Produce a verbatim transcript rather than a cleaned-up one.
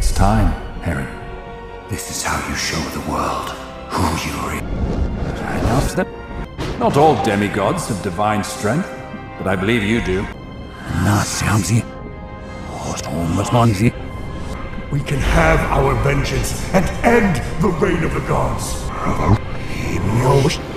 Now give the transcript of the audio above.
It's time, Harry. This is how you show the world who you are. Enough that not all demigods have divine strength, but I believe you do. We can have our vengeance and end the reign of the gods.